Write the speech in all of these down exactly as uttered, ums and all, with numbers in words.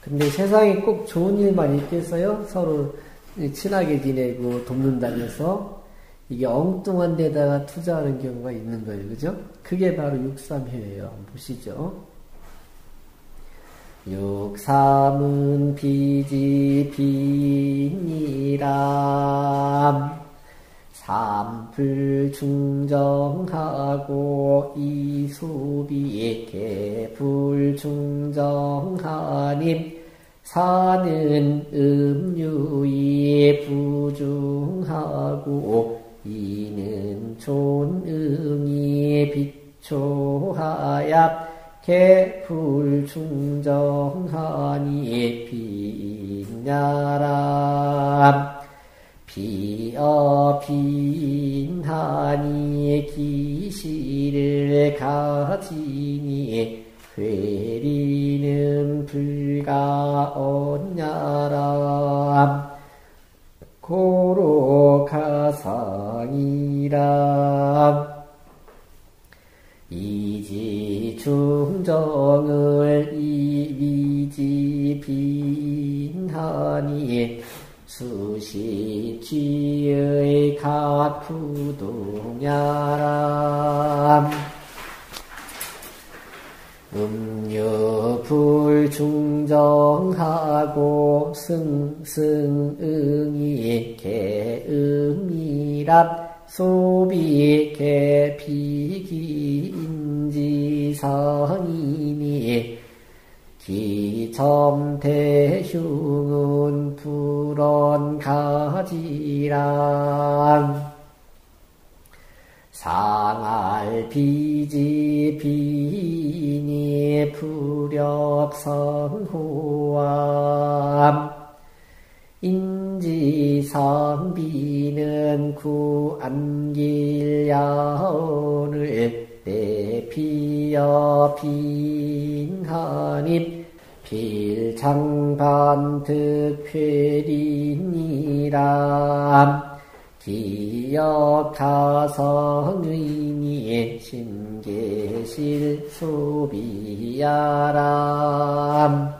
근데 세상에 꼭 좋은 일만 있겠어요? 서로 친하게 지내고 돕는다면서 이게 엉뚱한 데다가 투자하는 경우가 있는 거예요. 그죠? 그게 바로 육삼효예요. 한번 보시죠. 육삼은 비지비니람 삼불중정하고 이수비 개불중정하님 사는 음유이 부중하고 이는 존응이 비초하야 개불중정하니 빈야람 비어 빈하니 기시를 가지니 회리는 불가언야람 고로가상이람 이지중정을 이위지빈하니 수시지의 가푸동야람 음유불중정하고 승승응이 개응이랍 소비 개피기인지상이니 기점대흉은 불언가지람 상알비지비니 불역성호암 인지상비는 구안길야언을 내피여 빈하니 필창반득회리니람 기역가성의니 심계실 소비야람.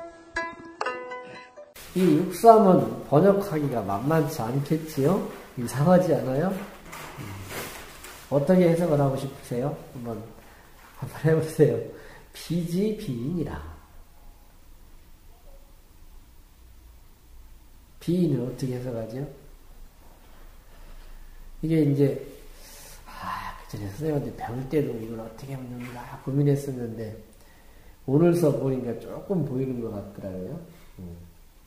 이 육삼은 번역하기가 만만치 않겠지요? 이상하지 않아요? 어떻게 해석을 하고 싶으세요? 한번, 한번 해보세요. 비지 비인이라. 비인을 어떻게 해석하죠? 이게 이제, 아, 그 전에 선생님한테 배울 때도 이걸 어떻게 하면 되는가 고민했었는데, 오늘서 보니까 조금 보이는 것 같더라고요. 음.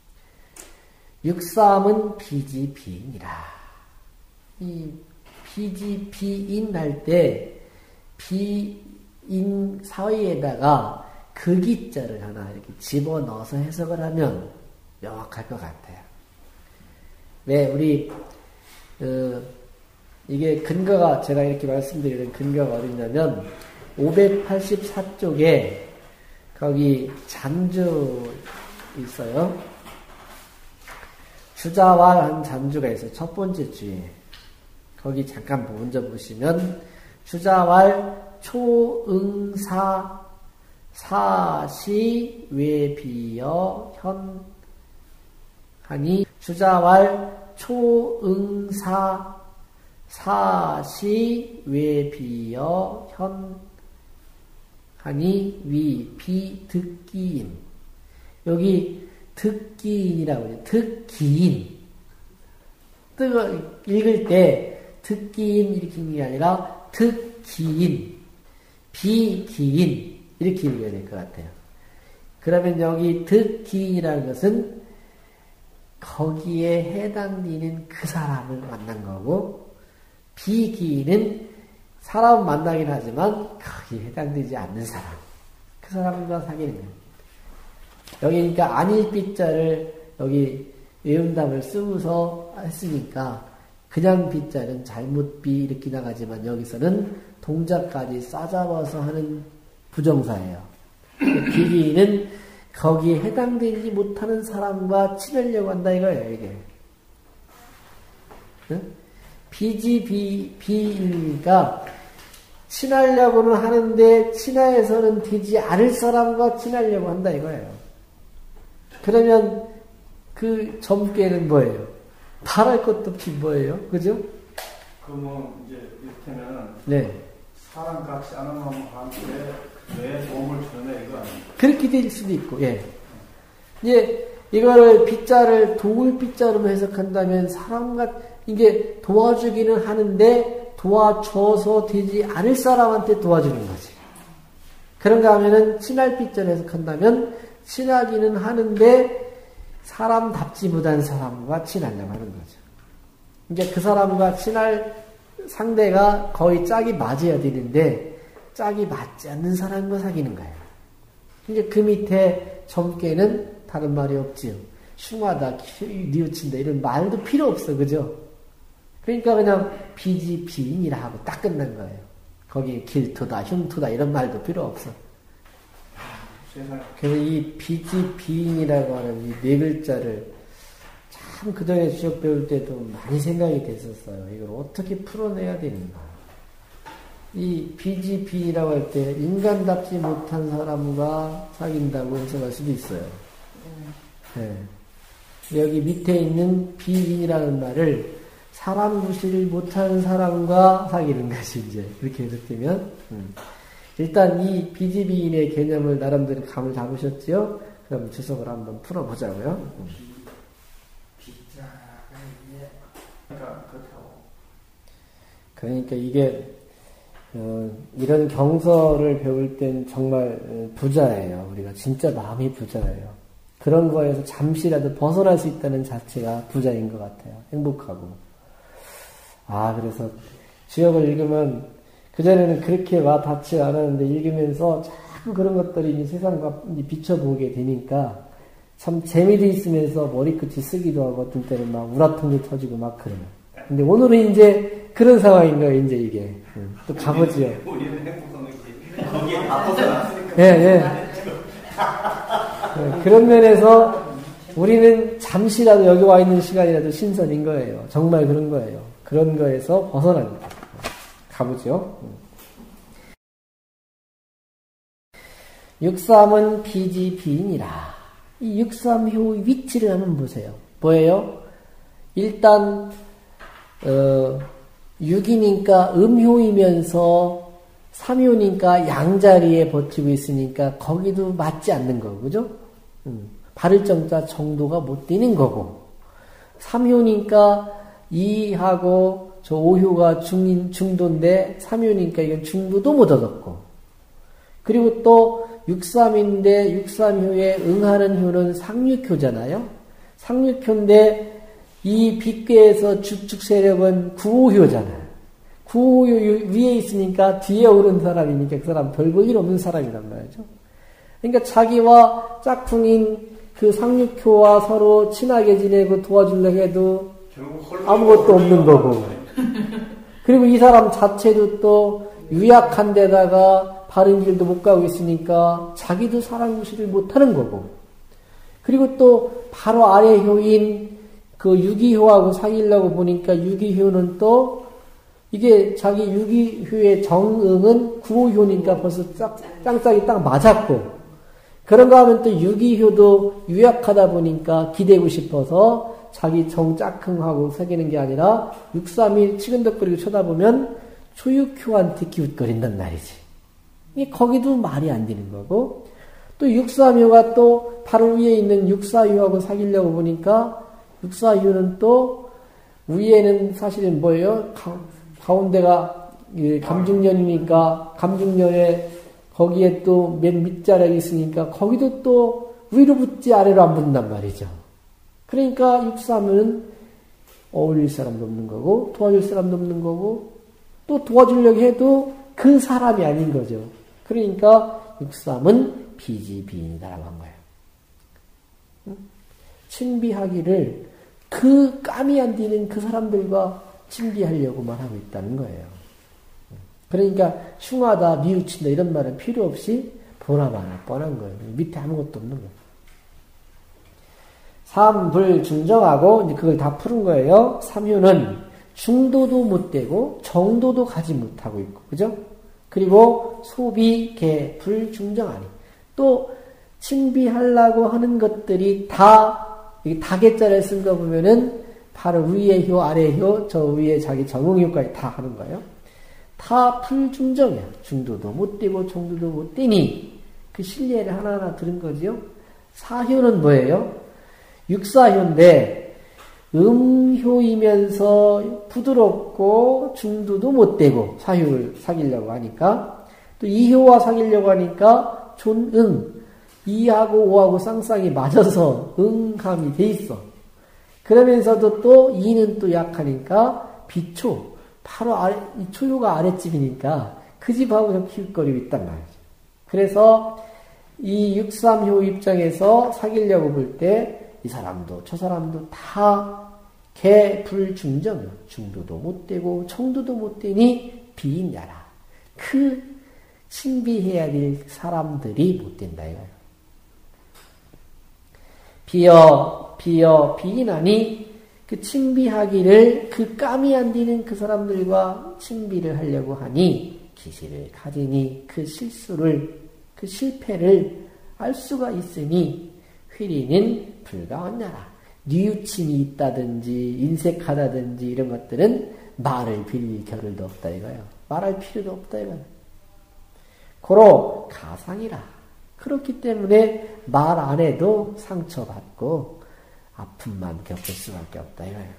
육삼은 비지비인이라. 이 비지비인 할 때 비인 사이에다가 극이자를 하나 이렇게 집어넣어서 해석을 하면 명확할 것 같아요. 왜 우리 어, 이게 근거가 제가 이렇게 말씀드리는 근거가 어딨냐면 오백팔십사 쪽에 거기 잔주 있어요. 주자왈 한 잔주가 있어요. 첫 번째 주에. 거기 잠깐 먼저 보시면, 주자왈 초응사 사시 외비여 현 하니, 주자왈 초응사 사시 외비여 현 하니 위 비득기인. 여기 득기인이라고 해요. 득기인. 뜻을 읽을 때 득기인 이렇게 읽는 게 아니라 득기인, 비기인 이렇게 읽어야 될 것 같아요. 그러면 여기 득기인이라는 것은 거기에 해당되는 그 사람을 만난 거고, 비기인은 사람 만나긴 하지만 거기에 해당되지 않는 사람, 그 사람과 사귀는 거예요. 여기 그러니까 안일비자를 여기 외운담을 쓰고서 했으니까 그냥 비자는 잘못 비 이렇게 나가지만 여기서는 동작까지 싸잡아서 하는 부정사예요. 비기는 거기에 해당되지 못하는 사람과 친하려고 한다 이거예요, 이게. 응? 비지 비 비니까 친하려고는 하는데 친하에서는 되지 않을 사람과 친하려고 한다 이거예요. 그러면 그 점괘는 뭐예요? 바랄 것도 없이 뭐예요? 그죠? 그 뭐 이제 이를테면 네. 사람 같지 않은 놈한테 왜 도움을 주느냐 이거 아니에요? 그렇게 될 수도 있고, 예. 이제 이거를 빗자를 도울 빗자로 해석한다면 사람과 이게 도와주기는 하는데 도와줘서 되지 않을 사람한테 도와주는 거지. 그런가 하면은 친할 빗자로 해석한다면 친하기는 하는데 사람답지 못한 사람과 친하려고 하는 거죠. 이제 그 사람과 친할 상대가 거의 짝이 맞아야 되는데 짝이 맞지 않는 사람과 사귀는 거예요. 이제 그 밑에 점괘는 다른 말이 없지요. 흉하다, 뉘우친다 이런 말도 필요 없어, 그죠? 그러니까 그냥 비지비인이라 하고 딱 끝난 거예요. 거기에 길토다, 흉토다 이런 말도 필요 없어. 그래서 이 비지비인이라고 하는 이 네 글자를 참 그전에 주역 배울 때도 많이 생각이 됐었어요. 이걸 어떻게 풀어내야 되는가. 이 비지비인이라고 할 때 인간답지 못한 사람과 사귄다고 해석할 수도 있어요. 네. 여기 밑에 있는 비인이라는 말을 사람 구실을 못하는 사람과 사귀는 것이 이제 그렇게 해석되면 음. 일단 이 비지비인의 개념을 나름대로 감을 잡으셨죠? 그럼 주석을 한번 풀어보자고요. 음. 그러니까 이게 어, 이런 경서를 배울 땐 정말 부자예요. 우리가 진짜 마음이 부자예요. 그런 거에서 잠시라도 벗어날 수 있다는 자체가 부자인 것 같아요. 행복하고. 아, 그래서 주역을 읽으면 그전에는 그렇게 와 닿지 않았는데 읽으면서 자꾸 그런 것들이 세상과 비춰보게 되니까 참 재미도 있으면서 머리끝이 쓰기도 하고 어떤 때는 막 우라통도 터지고 막 그래요. 근데 오늘은 이제 그런 상황인 거예요, 이제 이게. 응. 또 가보지요. 우리는 행복한 거지. 거기에 다 벗어났으니까. 예, 예. 네, 그런 면에서 우리는 잠시라도 여기 와 있는 시간이라도 신선인 거예요. 정말 그런 거예요. 그런 거에서 벗어납니다. 가보죠. 육삼은 비지비인이라. 이 육삼효의 위치를 한번 보세요. 뭐예요? 일단 어, 육이니까 음효이면서 삼효니까 양자리에 버티고 있으니까 거기도 맞지 않는 거고, 그죠? 음, 바를 정자 정도가 못 되는 거고, 삼효니까 이하고 저 오효가 중, 중도인데 삼효니까 이건 중도도 못 얻었고, 그리고 또 육삼인데 육삼효에 응하는 효는 상육효잖아요. 상육효인데 이 빗괴에서 주축 세력은 구호효잖아요. 구호효 위에 있으니까 뒤에 오른 사람이니까 그 사람 별 볼 일 없는 사람이란 말이죠. 그러니까 자기와 짝퉁인 그 상육효와 서로 친하게 지내고 도와주려고 해도 아무것도 없는 거고. 그리고 이 사람 자체도 또 유약한 데다가 바른 길도 못 가고 있으니까 자기도 사람 구실을 못하는 거고. 그리고 또 바로 아래 효인 그 유기효하고 사귀려고 보니까 유기효는 또 이게 자기 유기효의 정응은 구호효니까 벌써 짝, 짱짝이 딱 맞았고, 그런가 하면 또 유기효도 유약하다 보니까 기대고 싶어서 자기 정짝흥하고 사귀는 게 아니라 육삼일 치근덕거리고 쳐다보면 초육효한테 기웃거린단 말이지. 이게 거기도 말이 안 되는 거고, 또 육삼효가 또 바로 위에 있는 육사효하고 사귀려고 보니까 육사효는 또 위에는 사실은 뭐예요? 가, 가운데가 감중년이니까 감중년에 거기에 또 맨 밑자락이 있으니까 거기도 또 위로 붙지 아래로 안 붙는단 말이죠. 그러니까 육삼은 어울릴 사람도 없는 거고 도와줄 사람도 없는 거고 또 도와주려고 해도 그 사람이 아닌 거죠. 그러니까 육삼은 비지비인이다라고 한 거예요. 친비하기를 그 까미 안 되는 그 사람들과 친비하려고만 하고 있다는 거예요. 그러니까 흉하다, 뉘우친다 이런 말은 필요 없이 보나마나 뻔한 거예요. 밑에 아무것도 없는 거예요. 삼불 중정하고 이제 그걸 다 푸는 거예요. 삼효는 중도도 못 되고 정도도 가지 못하고 있고, 그죠? 그리고 소비, 개, 불, 중정하니. 또 친비하려고 하는 것들이 다, 이 다개자를 쓴 거 보면은 바로 위에 효, 아래 효, 저 위에 자기 정응효까지 다 하는 거예요. 다 불중정이야. 중도도 못 떼고 정도도 못 떼니 그 실례를 하나하나 들은 거지요. 사효는 뭐예요? 육사효인데 음효이면서 부드럽고 중도도 못 떼고 사효를 사귀려고 하니까 또 이효와 사귀려고 하니까 존응 이하고 오하고 쌍쌍이 맞아서 응함이 돼 있어. 그러면서도 또 이는 또 약하니까 비초 바로 아래 이 초효가 아랫집이니까 그 집하고 좀 키웃거리고 있단 말이죠. 그래서 이 육삼효 입장에서 사귀려고 볼 때 이 사람도 저 사람도 다 개 불중정 중도도 못 되고 청도도 못 되니 비인야라. 그 친비해야 될 사람들이 못 된다 이거예요. 비어 비어 비인하니 그 친비하기를 그 깜이 안 되는 그 사람들과 친비를 하려고 하니 기시를 가지니 그 실수를 그 실패를 알 수가 있으니 회리는 불가언냐라. 뉘우침이 있다든지 인색하다든지 이런 것들은 말을 빌릴 겨를도 없다 이거예요. 말할 필요도 없다 이거예요. 고로 가상이라. 그렇기 때문에 말 안 해도 상처받고 아픔만 겪을 수밖에 없다 이거예요.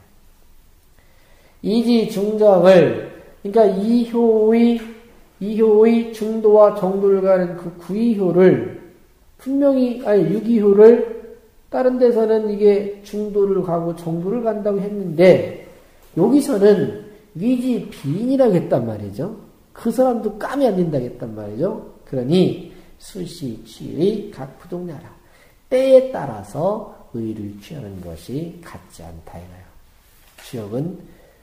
이지 중정을 그러니까 이효의 이효의 중도와 정도를 가는 그 구이효를 분명히 아니 육이효를 다른 데서는 이게 중도를 가고 정도를 간다고 했는데 여기서는 위지 비인이라고 했단 말이죠. 그 사람도 깜이 안 된다고 했단 말이죠. 그러니 수시 취의 각 부동나라 때에 따라서 의를 취하는 것이 같지 않다 이거예요. 취역은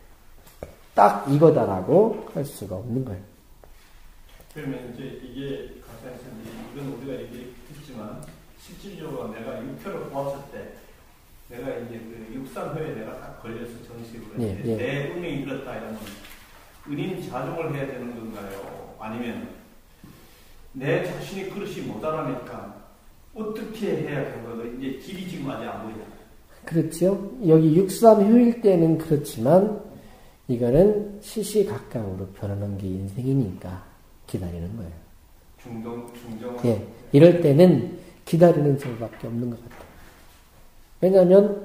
딱 이거다라고 할 수가 없는 거예요. 그러면 이제 이게 가상에서 이건 우리가 얘기했지만 실질적으로 내가 육표를 보았을 때 내가 이제 그 육삼회에 내가 딱 걸려서 정식으로 예, 예. 내 운명이 이렇다 이러면 은인 자중을 해야 되는 건가요? 아니면 내 자신이 그릇이 모자라니까 어떻게 해야 되는 거예요? 이제 길이 지금 아직 안 보이잖아요. 그렇죠. 여기 육삼효일 때는 그렇지만 이거는 시시각각으로 변하는 게 인생이니까 기다리는 거예요. 중정, 중정. 예, 이럴 때는 기다리는 수밖에 없는 것 같아요. 왜냐하면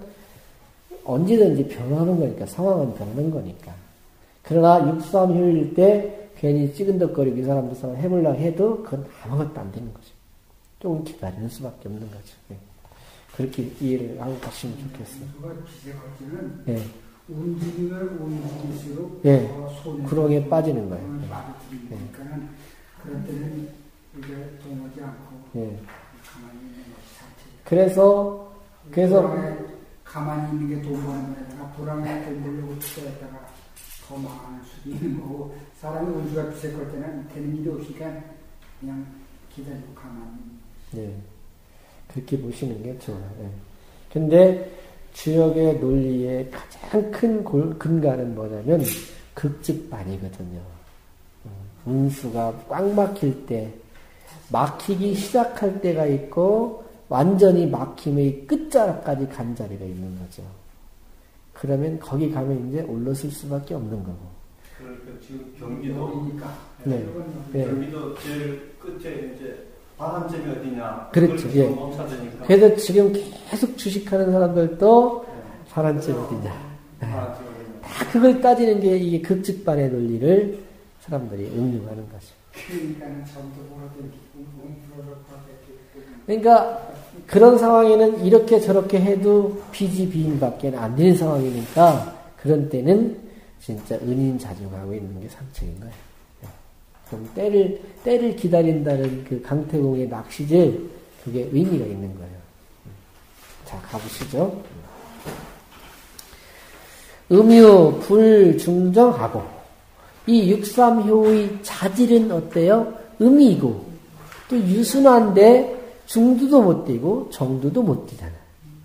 언제든지 변하는 거니까 상황은 변하는 거니까. 그러나 육삼효일 때 괜히 찌근덕거리고 이 사람도 사람 해보려고 해도 그건 아무것도 안 되는 거죠. 조금 기다리는 수밖에 없는 거죠. 예. 그렇게 이해를 하고 가시면 좋겠어요. 기세거지는 예. 움직이면 움직일수록 예. 손에 구렁에 빠지는 거예요. 예. 그러니까는 그럴 때는 이게 동하지 않고 예. 가만히 있는 것이 자체. 그래서 그래서 불안에 가만히 있는 게 돈 버는 게 아니라 불안에 돈 벌려고 투자했다가 더 망하는 수도 있는 거고 사람이 운수가 비색할 때는 되는 일이 없으니까 그냥 기다리고 가만히. 예. 그렇게 보시는 게 좋아요. 예. 근데 주역의 논리의 가장 큰 골, 근간은 뭐냐면 극직반이거든요. 운수가 꽉 막힐 때, 막히기 시작할 때가 있고 완전히 막힘의 끝자락까지 간 자리가 있는 거죠. 그러면 거기 가면 이제 올라설 수밖에 없는 거고. 그러니까 지금 경기도 네. 네. 경기도 제일 끝에 이제 바람점이 어디냐. 그렇죠. 예. 못 찾으니까. 그래서 지금 계속 주식하는 사람들도 네. 바람점이 어디냐. 네. 다 그걸 따지는 게 이게 극직반의 논리를 사람들이 응용하는 거죠. 그러니까는 전도 보러들기, 그러니까 그런 상황에는 이렇게 저렇게 해도 비지 비인밖에 안 되는 상황이니까 그런 때는 진짜 은인자중하고 있는 게 상책인 거예요. 그럼 때를 때를 기다린다는 그 강태공의 낚시질 그게 의미가 있는 거예요. 자 가보시죠. 음유 불중정하고 이 육삼효의 자질은 어때요? 음이고 또 유순한데 중도도 못 띄고 정도도 못 띄잖아요.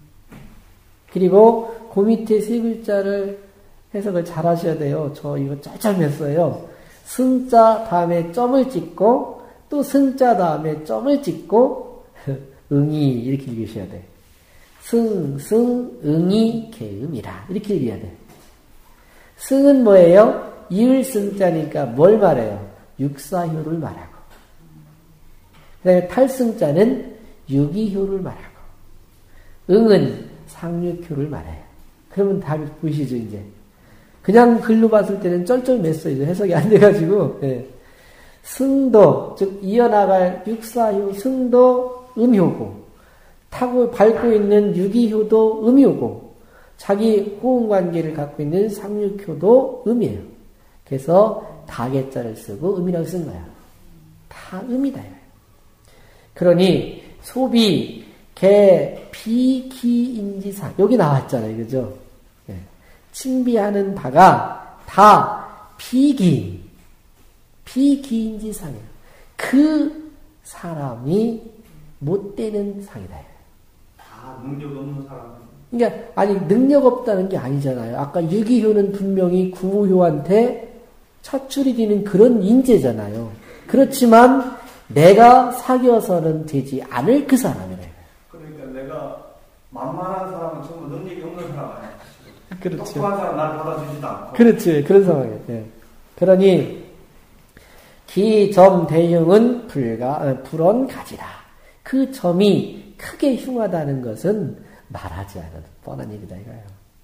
그리고 그 밑에 세 글자를 해석을 잘 하셔야 돼요. 저 이거 짤짤했어요. 승자 다음에 점을 찍고 또 승자 다음에 점을 찍고 응이 이렇게 읽으셔야 돼. 승, 승, 응이, 개음이라 이렇게 읽어야 돼. 승은 뭐예요? 이을 승자니까 뭘 말해요? 육사효를 말하고. 그 다음에 탈승자는 유기효를 말하고. 응은 상륙효를 말해요. 그러면 답이 보이시죠, 이제? 그냥 글로 봤을 때는 쩔쩔맸어요. 해석이 안 돼가지고. 예. 승도, 즉, 이어나갈 육사효, 승도 음효고, 타고 밟고 있는 유기효도 음효고, 자기 호응 관계를 갖고 있는 상륙효도 음이에요. 그래서 다개자를 쓰고 음이라고 쓴 거야. 다 음이다. 그러니, 소비, 개, 비, 기, 인지상. 여기 나왔잖아요. 그죠? 예. 침비하는 바가 다 비기, 비기인지상이에요. 그 사람이 못 되는 상이다. 다 능력 없는 사람. 그러니까, 아니, 능력 없다는 게 아니잖아요. 아까 유기효는 분명히 구무효한테 차출이 되는 그런 인재잖아요. 그렇지만, 내가 사귀어서는 되지 않을 그 사람이래. 그러니까 내가 만만한 사람은 전부 능력이 없는 사람 아니야. 그렇죠. 똑똑한 사람 나를 받아주지도 않고. 그렇지. 그런 상황이에요. 네. 그러니 기, 점, 대흉은 불가, 불언 가지라. 그 점이 크게 흉하다는 것은 말하지 않아도 뻔한 일이다 이거예요.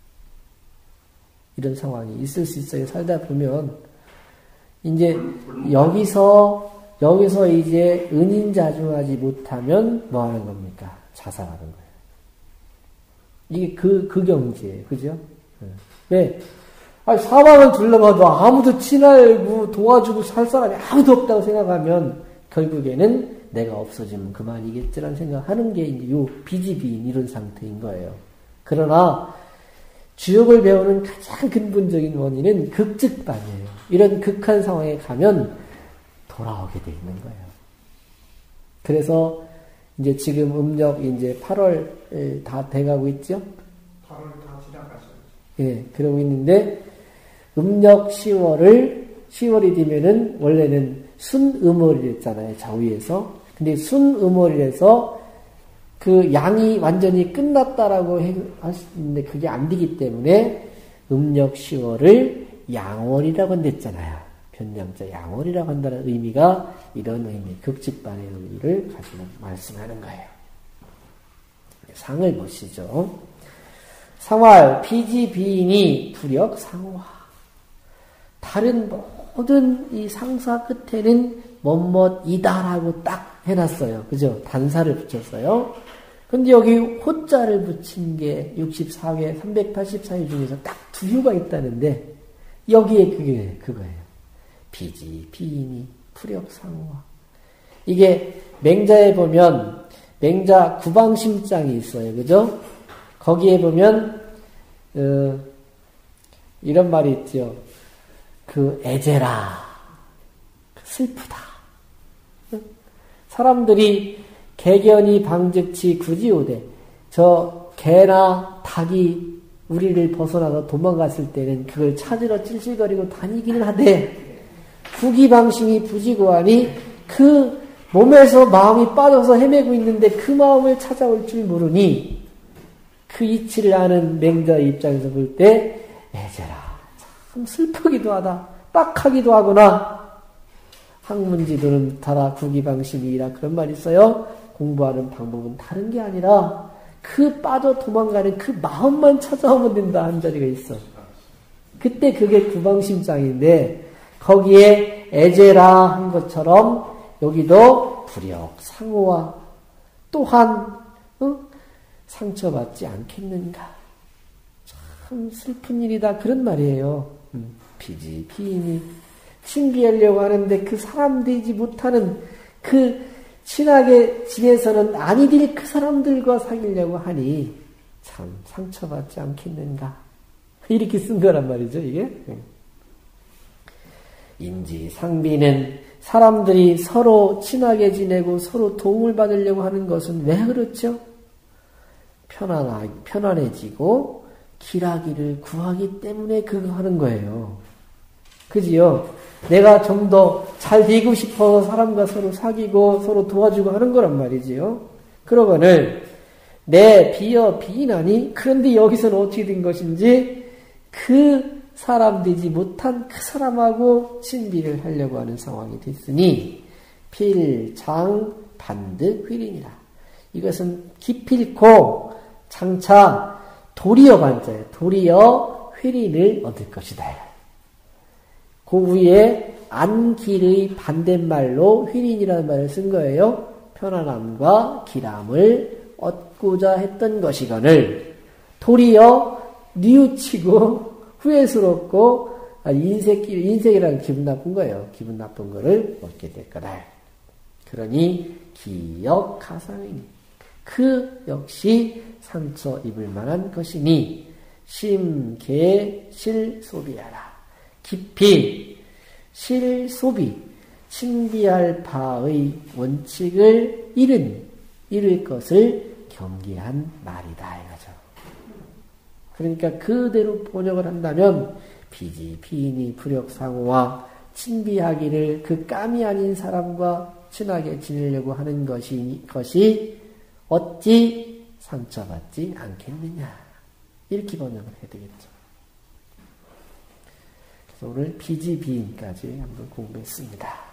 이런 상황이 있을 수 있어요. 살다 보면 이제 여기서 여기서 이제 은인자중하지 못하면 뭐 하는 겁니까? 자살하는 거예요. 이게 그, 그 경지예요. 그죠? 왜? 아니, 사방을 둘러봐도 아무도 친하고 도와주고 살 사람이 아무도 없다고 생각하면 결국에는 내가 없어지면 그만이겠지라는 생각하는 게 이제 요 비지비인 이런 상태인 거예요. 그러나 주역을 배우는 가장 근본적인 원인은 극즉반이에요. 이런 극한 상황에 가면 돌아오게 돼 있는 거예요. 그래서 이제 지금 음력 이제 팔월 다 돼가고 있죠? 팔월 다 지나갔어요. 예, 그러고 있는데 음력 시월을 시월이 되면은 원래는 순음월이랬잖아요. 좌우에서. 근데 순음월이라서 그 양이 완전히 끝났다라고 할 수 있는데 그게 안 되기 때문에 음력 시월을 양월이라고 냈잖아요. 변량자 양월이라고 한다는 의미가 이런 의미, 극직반의 의미를 가지고 말씀하는 거예요. 상을 보시죠. 상활, 피지, 비인이 불역, 상화. 다른 모든 이 상사 끝에는 뭐뭐이다라고 딱 해놨어요. 그죠? 단사를 붙였어요. 근데 여기 호자를 붙인 게 육십사 개, 삼백팔십사 회 중에서 딱 두 효가 있다는데 여기에 그게 그거예요. 비지, 비인이, 풀역, 상화. 이게 맹자에 보면 맹자 구방심장이 있어요. 그죠? 거기에 보면 어, 이런 말이 있죠. 그 애제라 슬프다. 사람들이 개견이 방즉치 구지오되 저 개나 닭이 우리를 벗어나서 도망갔을 때는 그걸 찾으러 찔찔거리고 다니기는 하되 구기방심이 부지고하니 그 몸에서 마음이 빠져서 헤매고 있는데 그 마음을 찾아올 줄 모르니 그 이치를 아는 맹자의 입장에서 볼 때 애제라 참 슬프기도 하다 빡하기도 하구나. 학문지도는 달아 구기방심이라 그런 말이 있어요. 공부하는 방법은 다른 게 아니라 그 빠져 도망가는 그 마음만 찾아오면 된다 한 자리가 있어. 그때 그게 구방심장인데 거기에 애제라 한 것처럼 여기도 불역, 상호와 또한 어? 상처받지 않겠는가. 참 슬픈 일이다 그런 말이에요. 음, 피지 피인이 신비하려고 하는데 그 사람 되지 못하는 그 친하게 지내서는 아니 될 그 사람들과 사귀려고 하니 참 상처받지 않겠는가. 이렇게 쓴 거란 말이죠 이게. 인지 상비는 사람들이 서로 친하게 지내고 서로 도움을 받으려고 하는 것은 왜 그렇죠? 편안하, 편안해지고 길하기를 구하기 때문에 그거 하는 거예요. 그지요? 내가 좀 더 잘 되고 싶어서 사람과 서로 사귀고 서로 도와주고 하는 거란 말이지요. 그러거늘 내 비어 비인하니 그런데 여기서는 어떻게 된 것인지 그 사람 되지 못한 그 사람하고 친비를 하려고 하는 상황이 됐으니 필장 반득 휘린이라. 이것은 기필코 장차 도리어 관자에 도리어 휘린을 얻을 것이다. 그 위에 안길의 반대말로 휘린이라는 말을 쓴 거예요. 편안함과 기람을 얻고자 했던 것이거늘 도리어 뉘우치고 후회스럽고 인색, 인색이라는 기분 나쁜 거예요. 기분 나쁜 거를 얻게 될 거다. 그러니 기역하상이니 그 역시 상처 입을 만한 것이니 심계 실소비하라. 깊이 실소비 친비할 바의 원칙을 잃은 잃을 것을 경계한 말이다 이거죠. 그러니까 그대로 번역을 한다면 비지 피인이 불역상호와 친비하기를 그 깜이 아닌 사람과 친하게 지내려고 하는 것이 것이 어찌 상처받지 않겠느냐 이렇게 번역을 해야 되겠죠. 그래서 오늘 비지 비인까지 한번 공부했습니다.